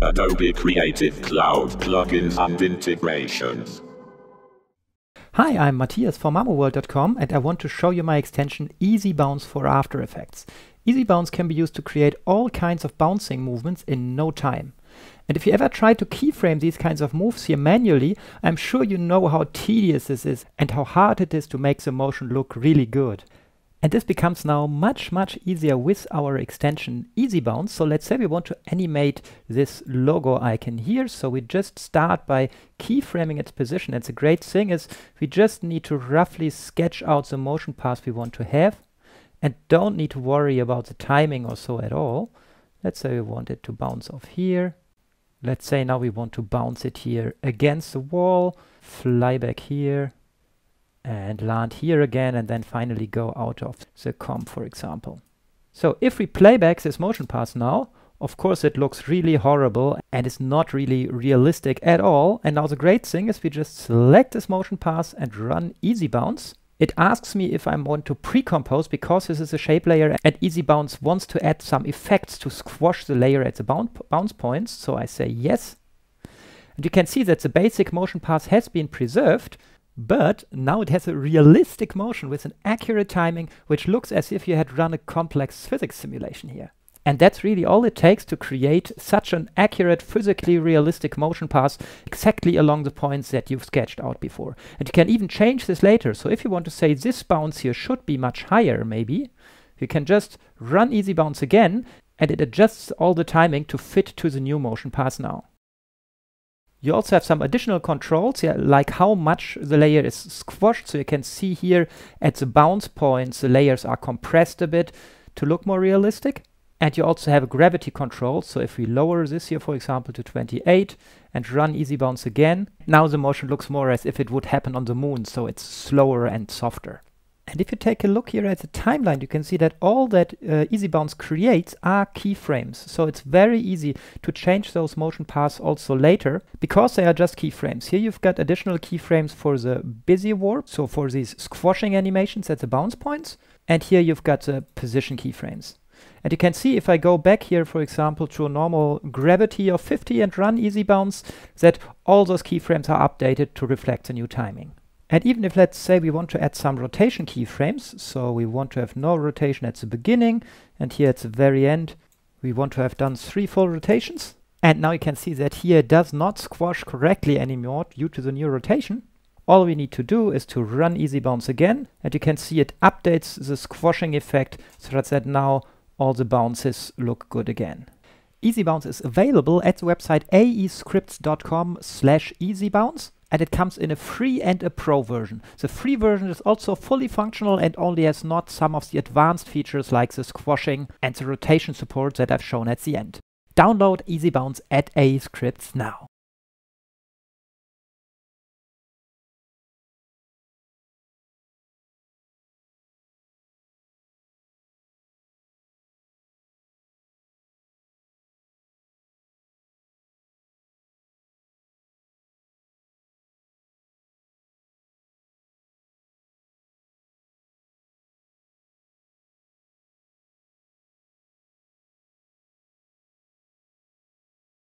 Adobe Creative Cloud plugins and integrations. Hi, I'm Matthias from MamoWorld.com and I want to show you my extension Easy Bounce for After Effects. Easy Bounce can be used to create all kinds of bouncing movements in no time. And if you ever try to keyframe these kinds of moves here manually, I'm sure you know how tedious this is and how hard it is to make the motion look really good. And this becomes now much easier with our extension Easy Bounce. So let's say we want to animate this logo icon here. So we just start by keyframing its position. And the great thing is we just need to roughly sketch out the motion path we want to have and don't need to worry about the timing or so at all. Let's say we want it to bounce off here. Let's say now we want to bounce it here against the wall, fly back here, and land here again, and then finally go out of the comp, for example. So if we play back this motion path now, of course it looks really horrible and is not really realistic at all. And now the great thing is we just select this motion path and run Easy Bounce. It asks me if I want to pre-compose because this is a shape layer and Easy Bounce wants to add some effects to squash the layer at the bounce points. So I say yes. And you can see that the basic motion path has been preserved, but now it has a realistic motion with an accurate timing, which looks as if you had run a complex physics simulation here. And that's really all it takes to create such an accurate, physically realistic motion path exactly along the points that you've sketched out before. And you can even change this later. So if you want to say this bounce here should be much higher, maybe, you can just run Easy Bounce again, and it adjusts all the timing to fit to the new motion path now. You also have some additional controls, like how much the layer is squashed. So you can see here at the bounce points, the layers are compressed a bit to look more realistic. And you also have a gravity control. So if we lower this here, for example, to 28 and run Easy Bounce again, now the motion looks more as if it would happen on the moon. So it's slower and softer. And if you take a look here at the timeline, you can see that all that Easy Bounce creates are keyframes. So it's very easy to change those motion paths also later because they are just keyframes. Here you've got additional keyframes for the busy warp, so for these squashing animations at the bounce points. And here you've got the position keyframes. And you can see if I go back here, for example, to a normal gravity of 50 and run Easy Bounce, that all those keyframes are updated to reflect the new timing. And even if, let's say, we want to add some rotation keyframes, so we want to have no rotation at the beginning, and here at the very end, we want to have done 3 full rotations. And now you can see that here it does not squash correctly anymore due to the new rotation. All we need to do is to run Easy Bounce again, and you can see it updates the squashing effect so that now all the bounces look good again. Easy Bounce is available at the website aescripts.com/easybounce. And it comes in a free and a pro version. The free version is also fully functional and only has not some of the advanced features like the squashing and the rotation support that I've shown at the end. Download Easy Bounce at aescripts now.